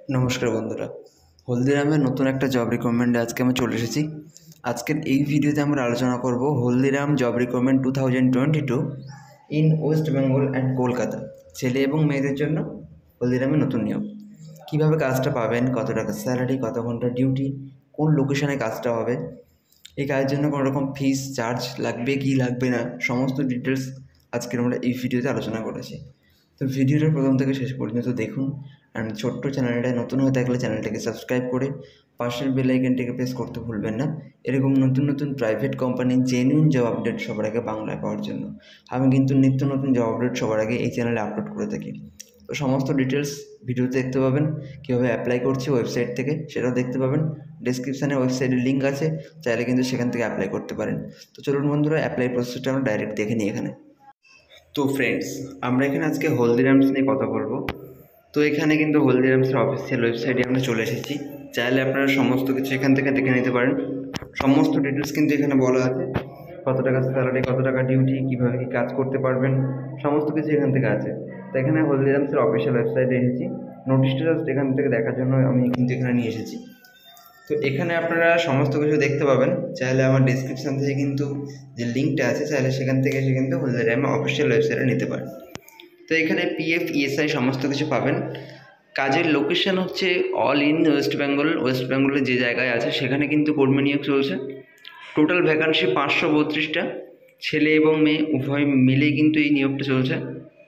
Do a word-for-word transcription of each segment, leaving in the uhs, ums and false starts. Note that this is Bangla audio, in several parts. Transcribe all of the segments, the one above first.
নমস্কার বন্ধুরা, হলদিরামের নতুন একটা জব রিক্রুটমেন্টে আজকে আমি চলে এসেছি। আজকের এই ভিডিওতে আমরা আলোচনা করব Haldiram job recruitment two thousand twenty two in West Bengal and Kolkata. ছেলে এবং মেয়েদের জন্য হলদিরামের নতুন নিয়ম, কীভাবে কাজটা পাবেন, কত টাকা স্যালারি, কত ঘন্টা ডিউটি, কোন লোকেশনে কাজটা হবে, এই কাজের জন্য কোনো রকম ফিস চার্জ লাগবে কি লাগবে না, সমস্ত ডিটেলস আজকের আমরা এই ভিডিওতে আলোচনা করেছি। তো ভিডিওটা প্রথম থেকে শেষ পর্যন্ত দেখুন। অ্যান্ড ছোট্ট চ্যানেলটায় নতুন হয়ে থাকলে চ্যানেলটাকে সাবস্ক্রাইব করে পাশের বেল আইকনটিকে প্রেস করতে ভুলবেন না, এরকম নতুন নতুন প্রাইভেট কোম্পানির জেনুইন জব আপডেট সবার আগে বাংলায় পাওয়ার জন্য। আমি কিন্তু নিত্য নতুন জব আপডেট সবার আগে এই চ্যানেলে আপলোড করে থাকি। তো সমস্ত ডিটেলস ভিডিওতে দেখতে পাবেন, কীভাবে অ্যাপ্লাই করছি ওয়েবসাইট থেকে সেটাও দেখতে পাবেন। ডেসক্রিপশানে ওয়েবসাইটের লিঙ্ক আছে, চাইলে কিন্তু সেখান থেকে অ্যাপ্লাই করতে পারেন। তো চলুন বন্ধুরা, অ্যাপ্লাই প্রসেসটা আমরা ডাইরেক্ট দেখে নিই এখানে। তো ফ্রেন্ডস, আমরা এখানে আজকে হলদিরামস নিয়ে কথা বলবো। তো এখানে কিন্তু হলদিরামসের অফিসিয়াল ওয়েবসাইটে আমরা চলে এসেছি। চাইলে আপনারা সমস্ত কিছু এখান থেকে দেখে নিতে পারেন। সমস্ত ডিটেলস কিন্তু এখানে বলা আছে, কত টাকা স্যালারি, কত টাকা ডিউটি, কীভাবে কী কাজ করতে পারবেন, সমস্ত কিছু এখান থেকে আছে। তো এখানে হলদিরামসের অফিসিয়াল ওয়েবসাইটে এসেছি, নোটিশটা জাস্ট এখান থেকে দেখার জন্য আমি কিন্তু এখানে নিয়ে এসেছি। তো এখানে আপনারা সমস্ত কিছু দেখতে পাবেন। চাইলে আমার ডিসক্রিপশান থেকে কিন্তু যে লিঙ্কটা আছে, চাইলে সেখান থেকে এসে কিন্তু হলদিরাম অফিসিয়াল ওয়েবসাইটে নিতে পারেন। তো এখানে পিএফ ইএসআই সমস্ত কিছু পাবেন। কাজের লোকেশন হচ্ছে অল ইন ওয়েস্ট বেঙ্গল। ওয়েস্ট বেঙ্গলের যে জায়গায় আছে সেখানে কিন্তু কর্মী নিয়োগ চলছে। টোটাল ভ্যাকান্সি পাঁচশো বত্রিশটা, ছেলে এবং মেয়ে উভয় মিলেই কিন্তু এই নিয়োগটা চলছে।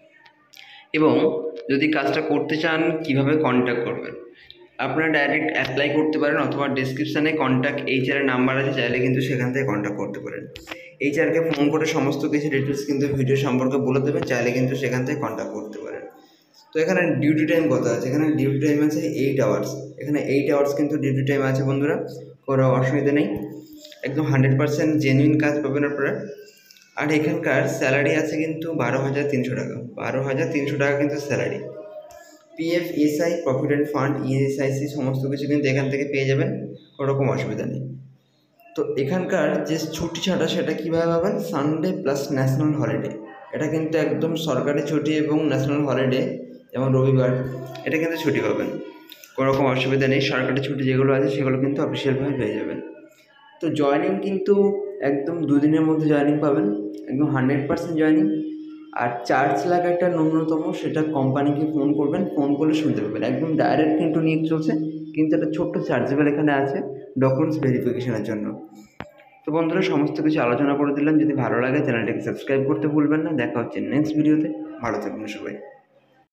এবং যদি কাজটা করতে চান, কিভাবে কন্ট্যাক্ট করবেন, আপনারা ডাইরেক্ট অ্যাপ্লাই করতে পারেন, অথবা ডিসক্রিপশানে কন্ট্যাক্ট এইচআরের নাম্বার আছে, চাইলে কিন্তু সেখান থেকে কন্ট্যাক্ট করতে পারেন। এইচআরকে ফোন করে সমস্ত কিছু ডিটেলস কিন্তু ভিডিও সম্পর্কে বলে দেবেন, চাইলে কিন্তু সেখান থেকে কন্ট্যাক্ট করতে পারেন। তো এখানে ডিউটি টাইম কত আছে, এখানে ডিউটি টাইম আছে এইট আওয়ার্স। এখানে এইট আওয়ার্স কিন্তু ডিউটি টাইম আছে বন্ধুরা, কোনো অসুবিধা নেই, একদম হান্ড্রেড পার্সেন্ট জেনুইন কাজ পাবেন আপনারা। আর এখানকার স্যালারি আছে কিন্তু বারো হাজার তিনশো টাকা বারো হাজার তিনশো টাকা কিন্তু salary. PF ESI, provident fund, ESIC সমস্ত কিছু কিন্তু এখান থেকে পেয়ে যাবেন, কোনো রকম অসুবিধা নেই। তো এখানকার যে ছুটি ছাটা সেটা কীভাবে পাবেন, সানডে প্লাস ন্যাশনাল হলিডে। এটা কিন্তু একদম সরকারি ছুটি এবং ন্যাশনাল হলিডে, যেমন রবিবার, এটা কিন্তু ছুটি পাবেন, কোনো রকম অসুবিধা নেই। সরকারি ছুটি যেগুলো আছে সেগুলো কিন্তু অফিসিয়ালভাবে পেয়ে যাবেন। তো জয়েনিং কিন্তু একদম দুদিনের মধ্যে জয়েনিং পাবেন, একদম হান্ড্রেড পার্সেন্ট জয়েনিং। আর চার্জ লাগে একটা ন্যূনতম, সেটা কোম্পানিকে ফোন করবেন, ফোন করলে শুনতে পাবেন। একদম ডাইরেক্ট কিন্তু নিয়োগ চলছে, কিন্তু একটা ছোট্ট চার্জেবল এখানে আছে ডকুমেন্টস ভেরিফিকেশনের জন্য। তো বন্ধুরা, সমস্ত কিছু আলোচনা করে দিলাম। যদি ভালো লাগে চ্যানেলটাকে সাবস্ক্রাইব করতে ভুলবেন না। দেখা হচ্ছে নেক্সট ভিডিওতে। ভালো থাকবেন সবাই।